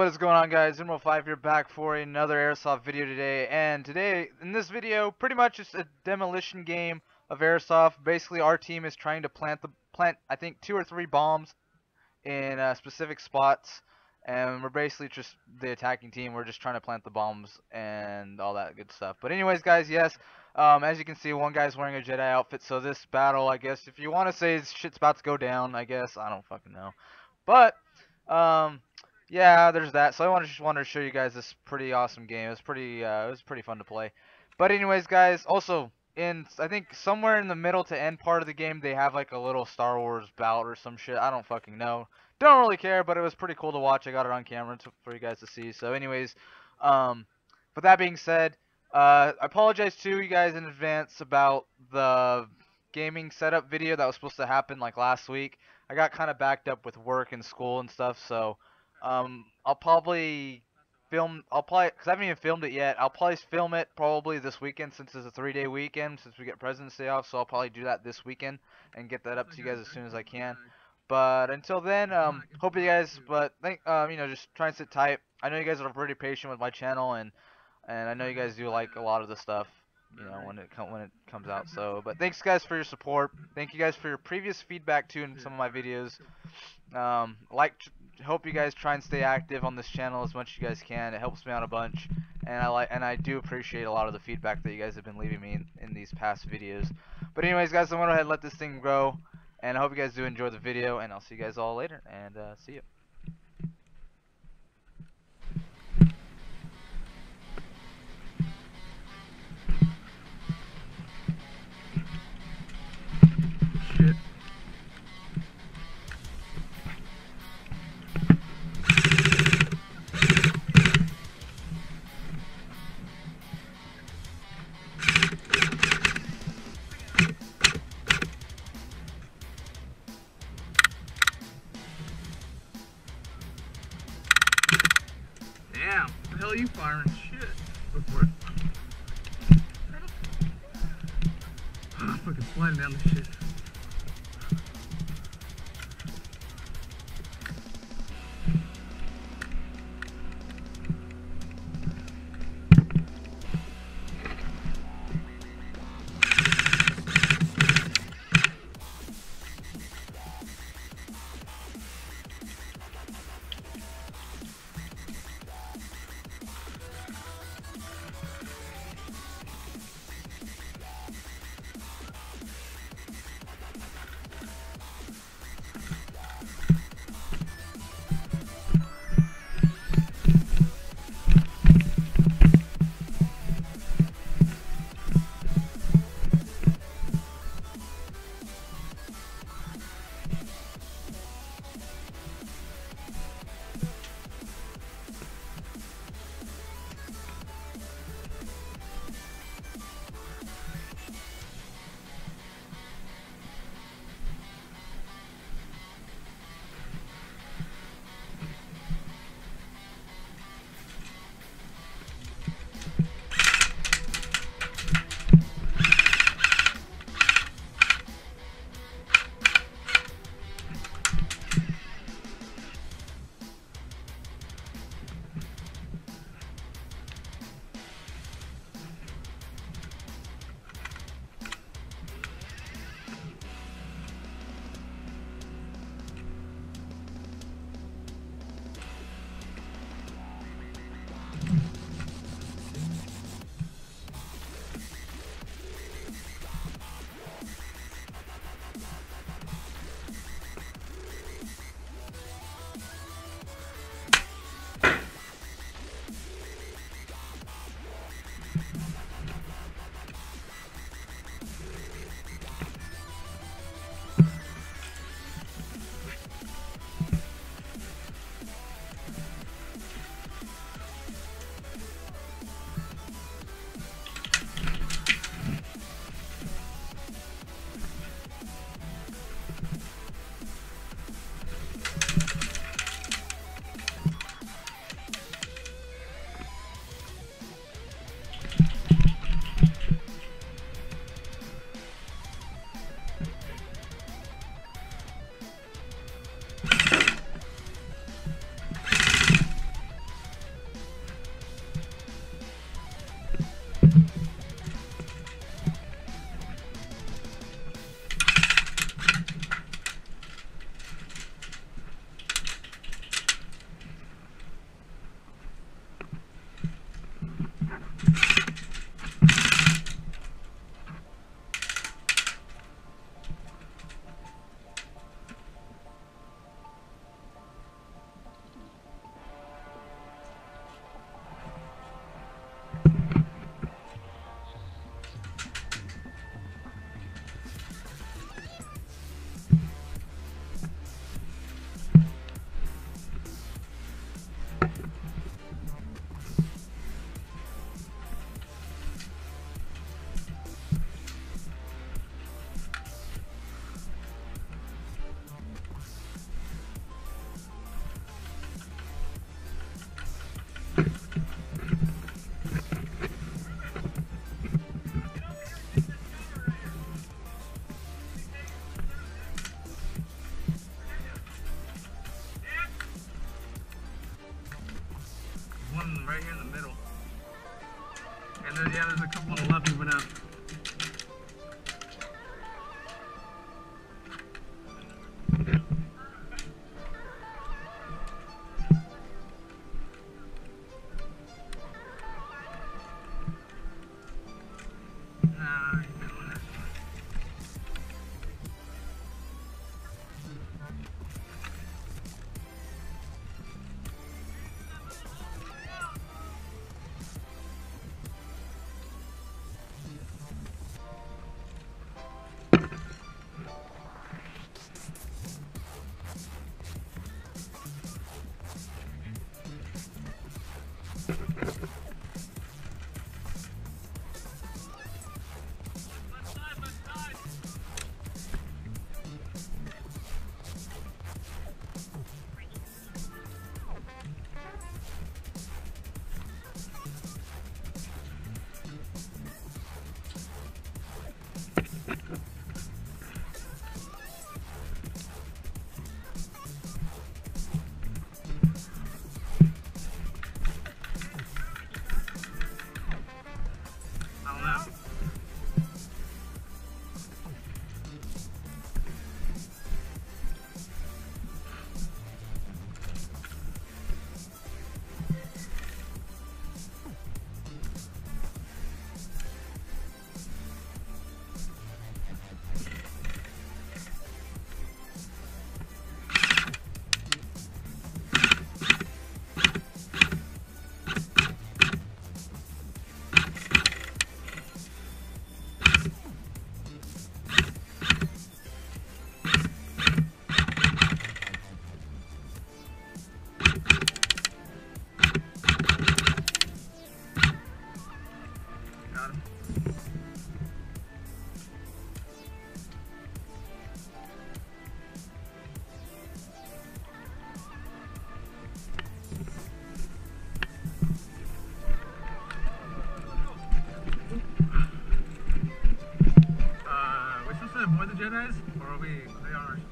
What is going on, guys? Zimro5 here, back for another Airsoft video today. And today, in this video, pretty much it's a demolition game of Airsoft. Basically, our team is trying to plant I think 2 or 3 bombs in specific spots. And we're basically just the attacking team. We're just trying to plant the bombs and all that good stuff. But anyways, guys, yes, as you can see, one guy's wearing a Jedi outfit. So this battle, I guess, if you want to say shit's about to go down, I guess. I don't fucking know. But, yeah, there's that. So I just wanted to show you guys this pretty awesome game. It was pretty fun to play. But anyways, guys, also I think somewhere in the middle to end part of the game, they have like a little Star Wars bout or some shit. I don't fucking know. Don't really care, but it was pretty cool to watch. I got it on camera for you guys to see. So anyways, with that being said, I apologize to you guys in advance about the gaming setup video that was supposed to happen like last week. I got kind of backed up with work and school and stuff, so I'll probably because I haven't even filmed it yet. I'll probably film it probably this weekend, since it's a 3-day weekend, since we get President's Day off. So I'll probably do that this weekend and get that up to you guys as soon as I can. But until then, hope you guys, just try and sit tight. I know you guys are pretty patient with my channel, and I know you guys do like a lot of the stuff, when it comes out. So, but thanks guys for your support. Thank you guys for your previous feedback too in some of my videos. Hope you guys try and stay active on this channel as much as you guys can. It helps me out a bunch, and I do appreciate a lot of the feedback that you guys have been leaving me in these past videos. But anyways, guys, I'm gonna go ahead and let this thing grow, and I hope you guys do enjoy the video, and I'll see you guys all later, and see you. Shit. Damn, what the hell are you firing? Shit. Go for it. I'm fucking flying down this shit. Yeah, there's a couple on the left moving out. More the Jedis, or are they on our spot?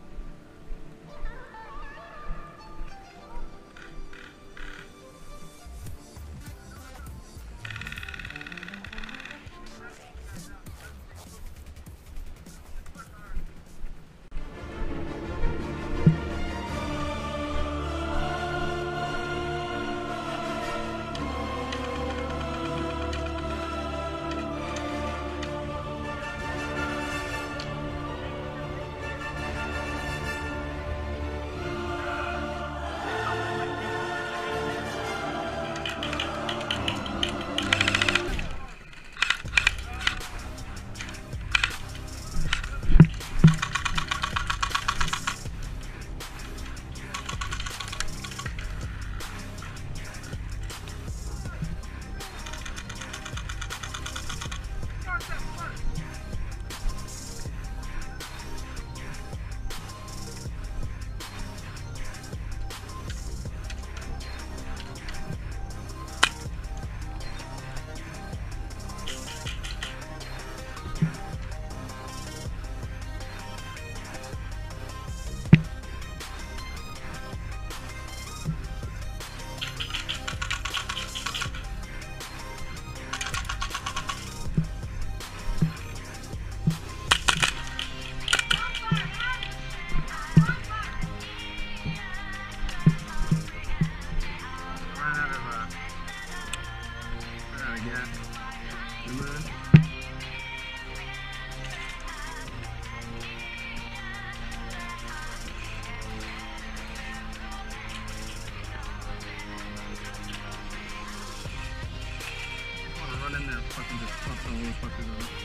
Fucking just popped all those fuckers out.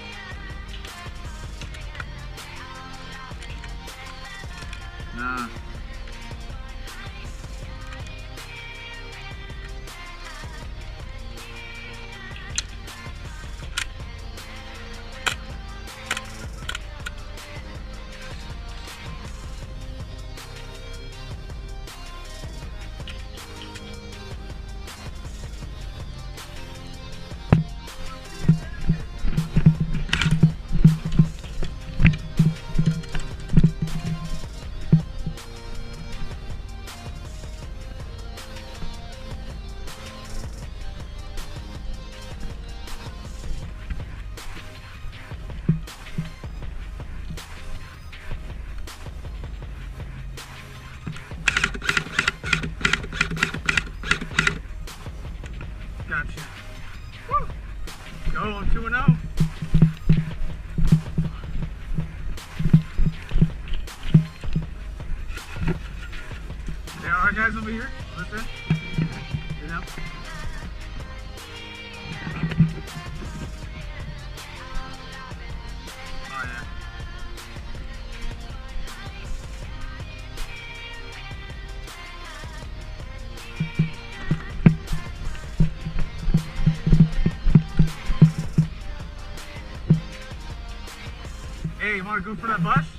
Nah. Oh, I'm 2-0. There are guys over here. Listen. You know? Oh, yeah. Hey, you want to go for that bus?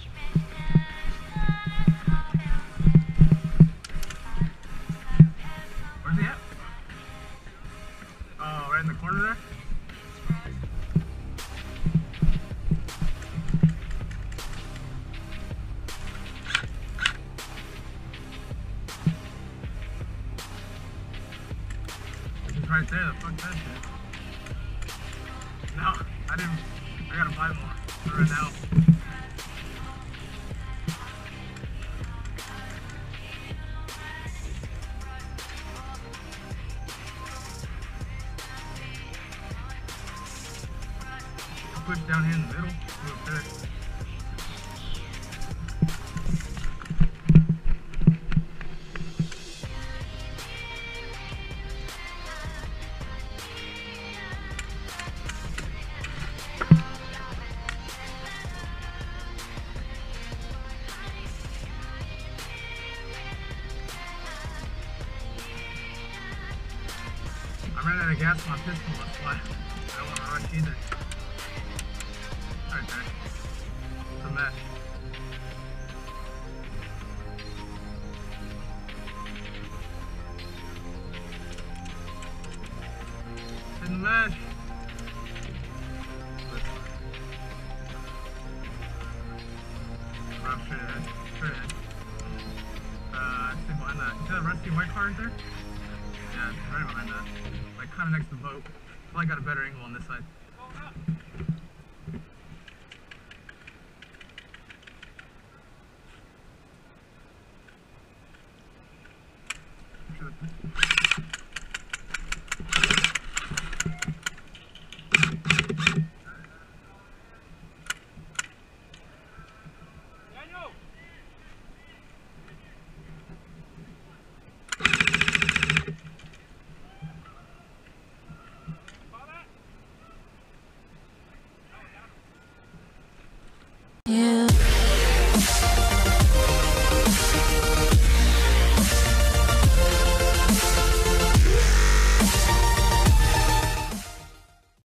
Where's he at? Oh, right in the corner there? He's right there, the fuck that shit. No, I didn't. I gotta buy more right now. Push down here in the middle. Go up there. I ran out of gas on my pistol, that's why I don't want to rush either. Right there. It's a mess. It's in the mesh. Rob, straight ahead. Straight ahead. Stay behind that. You see that rusty white car right there? Yeah, it's right behind that. Like, kind of next to the boat. Probably got a better angle on this side. Yeah.